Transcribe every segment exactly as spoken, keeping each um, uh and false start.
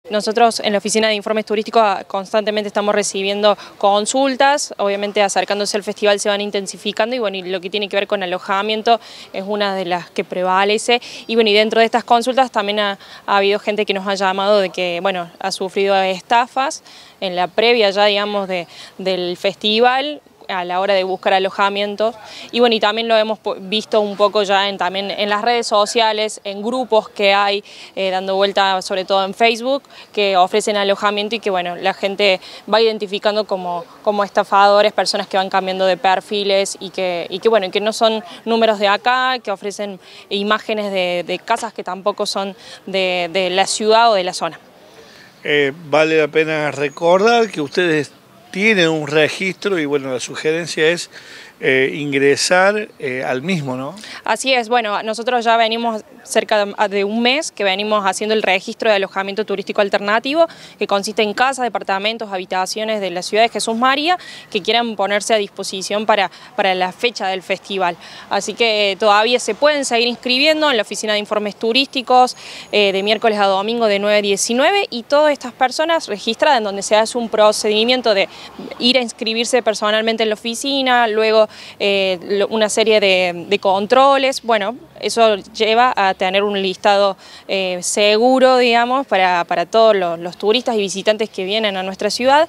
Nosotros en la Oficina de Informes Turísticos constantemente estamos recibiendo consultas, obviamente acercándose al festival se van intensificando y bueno, y lo que tiene que ver con alojamiento es una de las que prevalece y bueno, y dentro de estas consultas también ha, ha habido gente que nos ha llamado de que bueno, ha sufrido estafas en la previa ya digamos de, del festival, a la hora de buscar alojamiento y bueno y también lo hemos visto un poco ya en, también en las redes sociales, en grupos que hay eh, dando vuelta sobre todo en Facebook que ofrecen alojamiento y que bueno la gente va identificando como, como estafadores, personas que van cambiando de perfiles y que, y que bueno que no son números de acá, que ofrecen imágenes de, de casas que tampoco son de, de la ciudad o de la zona. Eh, vale la pena recordar que ustedes tienen un registro y bueno, la sugerencia es eh, ingresar eh, al mismo, ¿no? Así es, bueno, nosotros ya venimos cerca de un mes que venimos haciendo el registro de alojamiento turístico alternativo, que consiste en casas, departamentos, habitaciones de la ciudad de Jesús María, que quieran ponerse a disposición para, para la fecha del festival. Así que eh, todavía se pueden seguir inscribiendo en la Oficina de Informes Turísticos eh, de miércoles a domingo de nueve a diecinueve y todas estas personas registradas en donde se hace un procedimiento de ir a inscribirse personalmente en la oficina, luego eh, una serie de, de controles, bueno, eso lleva a tener un listado eh, seguro, digamos, para, para todos los, los turistas y visitantes que vienen a nuestra ciudad,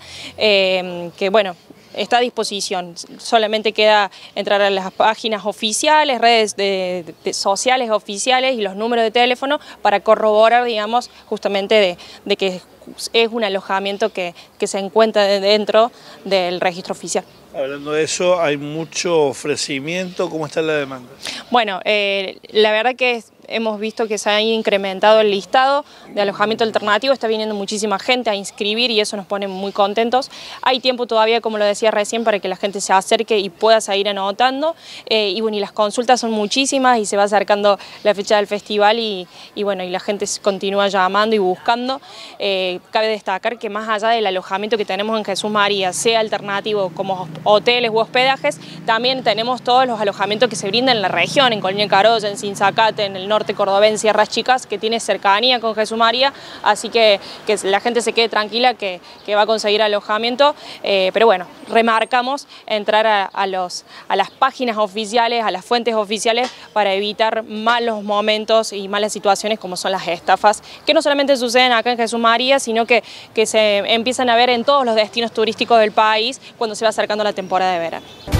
eh, que bueno, está a disposición, solamente queda entrar a las páginas oficiales, redes de, de, de sociales oficiales y los números de teléfono para corroborar, digamos, justamente de, de que es un alojamiento que, que se encuentra dentro del registro oficial. Hablando de eso, ¿hay mucho ofrecimiento? ¿Cómo está la demanda? Bueno, eh, la verdad que es, hemos visto que se ha incrementado el listado de alojamiento alternativo, está viniendo muchísima gente a inscribir y eso nos pone muy contentos. Hay tiempo todavía, como lo decía recién, para que la gente se acerque y pueda seguir anotando. Eh, y bueno, y las consultas son muchísimas y se va acercando la fecha del festival y, y bueno, y la gente continúa llamando y buscando. Eh, cabe destacar que más allá del alojamiento que tenemos en Jesús María, sea alternativo como hoteles u hospedajes, también tenemos todos los alojamientos que se brindan en la región, en Colonia Carolla, en Sinzacate, en el norte cordobés, en Sierras Chicas, que tiene cercanía con Jesús María, así que, que la gente se quede tranquila que, que va a conseguir alojamiento, eh, pero bueno, remarcamos entrar a, a, los, a las páginas oficiales, a las fuentes oficiales para evitar malos momentos y malas situaciones como son las estafas, que no solamente suceden acá en Jesús María, sino que, que se empiezan a ver en todos los destinos turísticos del país cuando se va acercando la temporada de verano.